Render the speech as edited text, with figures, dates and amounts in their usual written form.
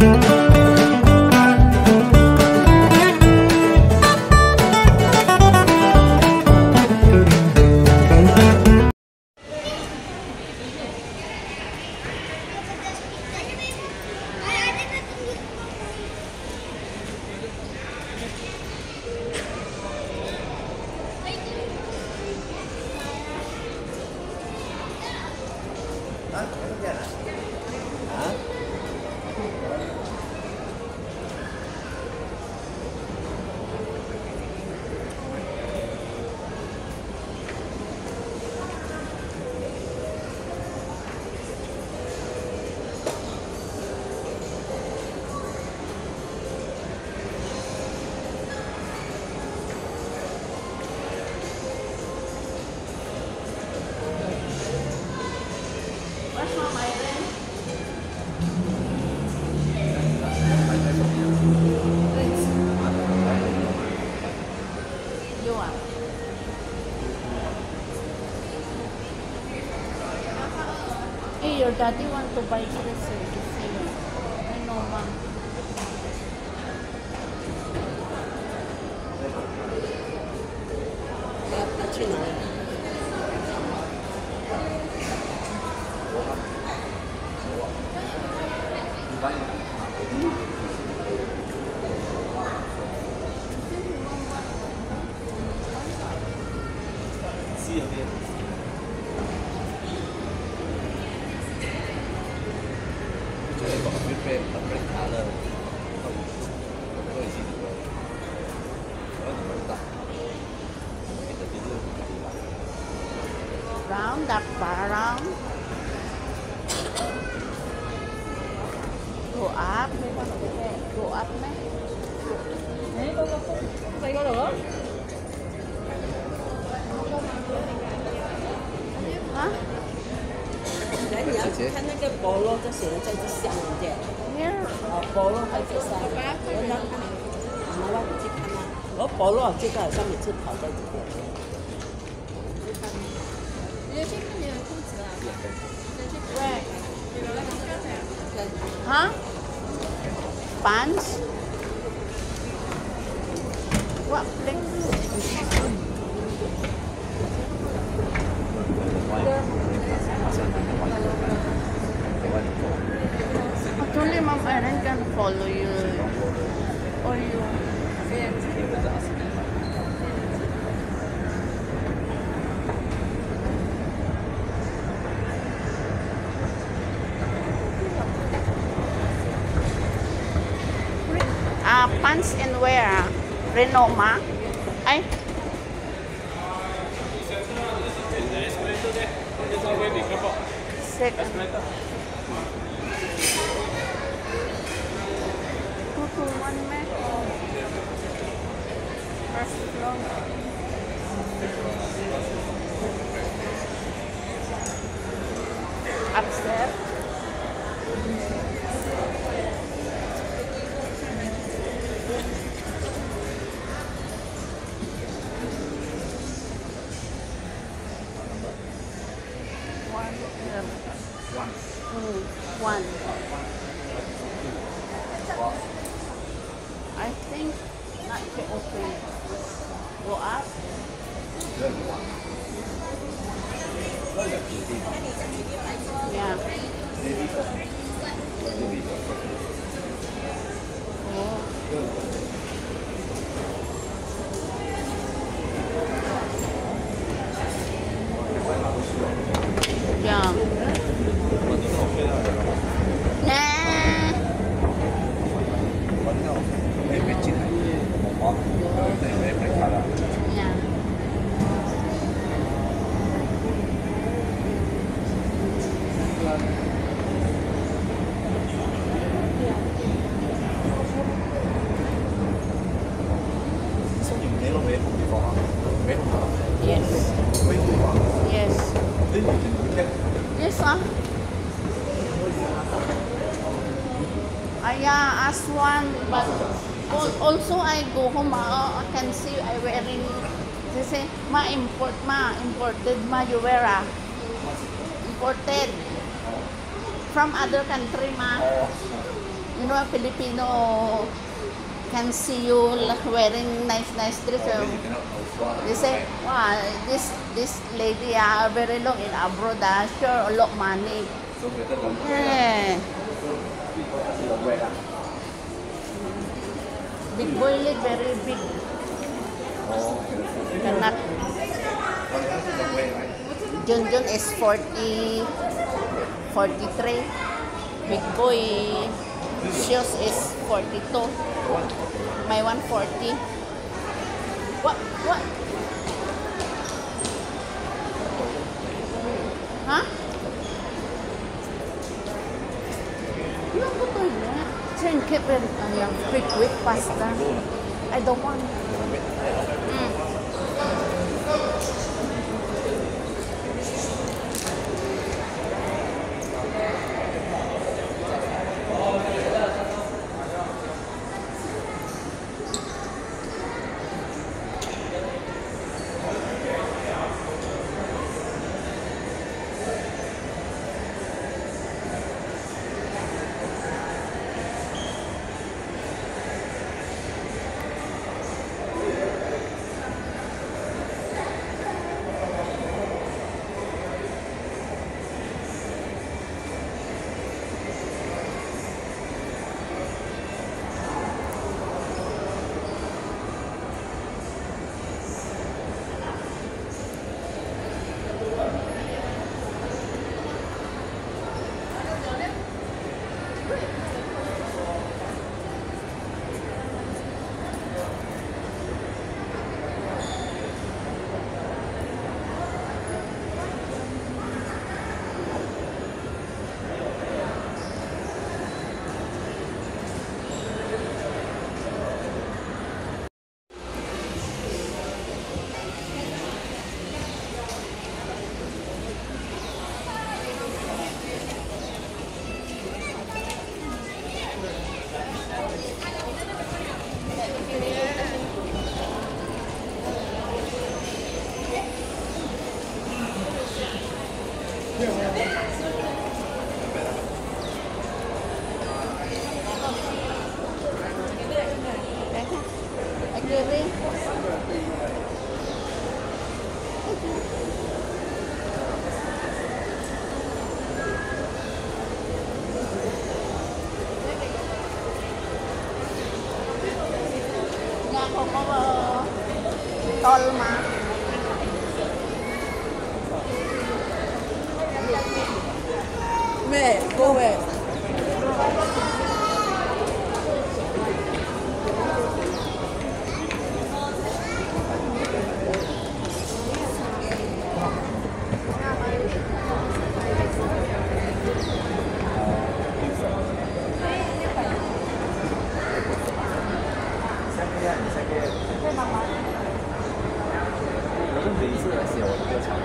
Hey, your daddy want to buy this. I know, mom. Round, that far around. Go up, go up, man. Hả? Đấy,你要看那个菠萝，就写的在这下面的。 Here. 菠萝还在上面。妈妈，你去看啊。菠萝这个好像每次跑在这边。 Huh? Pants? What place? Actually, Mom Erin can follow you. Or you. Pants and where? Renoma? Ay. Second. 221 me. First floor. Upstairs. One. I think not to open. Go up. Yeah. Oh. Yeah. Yeah, as one, but also I go home, I can see I wearing, they say, imported you wear, imported from other country, Filipino can see you wearing nice dress. They say, wow, this lady very long in abroad, sure a lot money. Yeah. Big boy leg, very big. Kanak. Junjun is 40, 43. Big boy shoes is 42. My 140. What? Huh? Yung putol na. Sen keep it yung quick pasta. I don't want. Tol mà. Mẹ, cô về. 我是每一次来写我都会唱。